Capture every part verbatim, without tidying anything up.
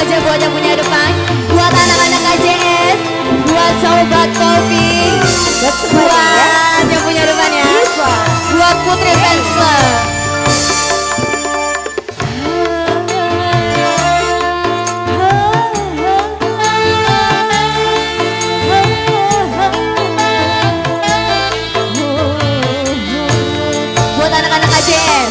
aja buat yang punya depan, buat anak-anak K J S, buat sobat kopi, buat yang punya depan ya, buat Putri Fans Club. Buat anak-anak K J S.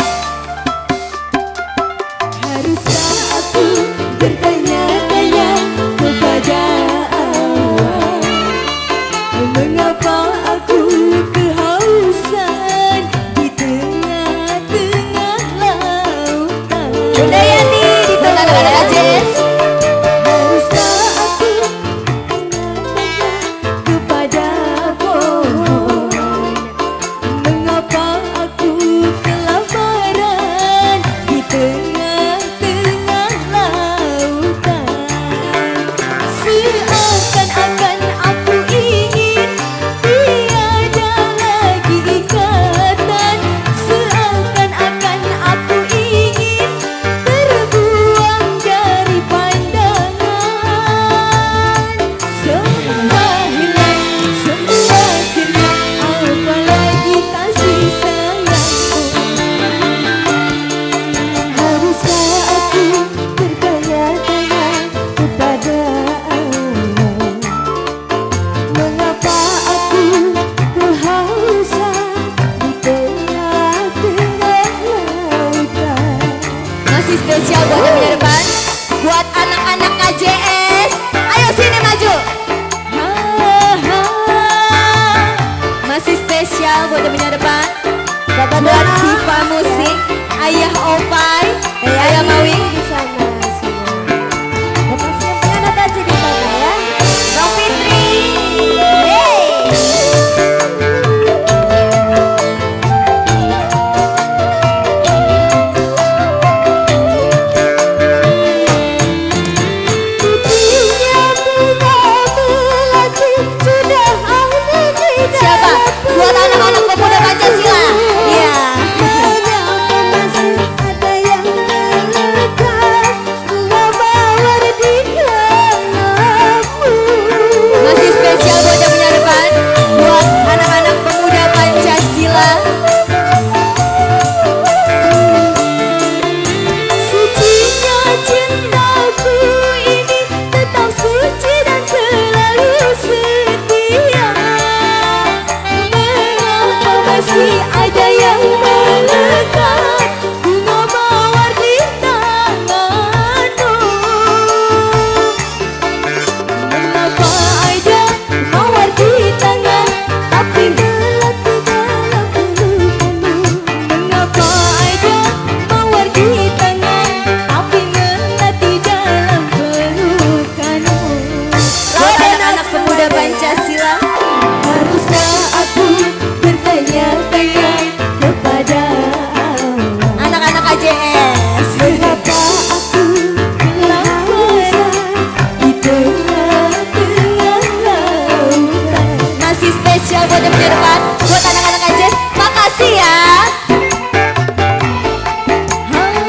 Spesial buat yang punya depan, buat anak-anak K J S, ayo sini maju. Masih spesial buat yang punya depan, buat Diva Musik, Ayah Opai, Ayah Mawi di sana semua. Bapak siapnya ada aja di sana ya. Bang Fitri.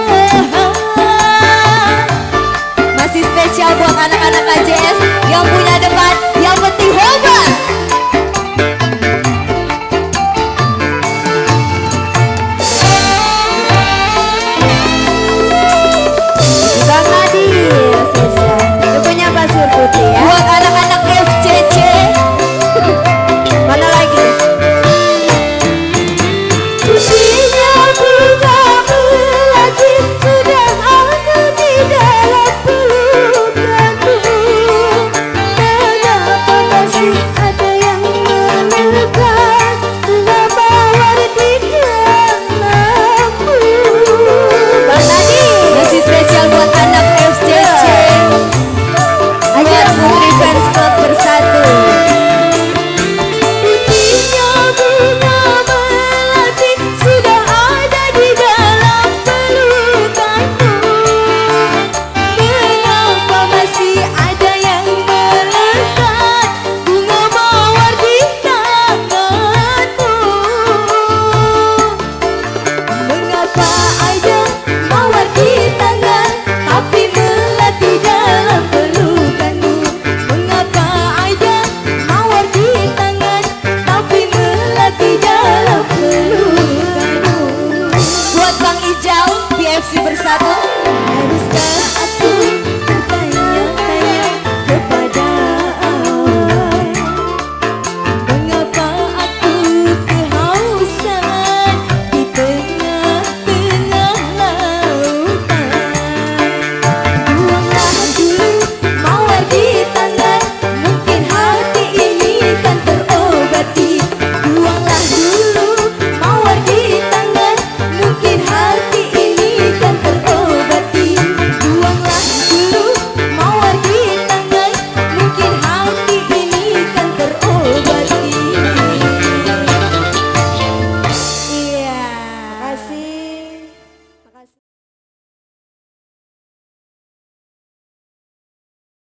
Buat anak-anak K J S yang punya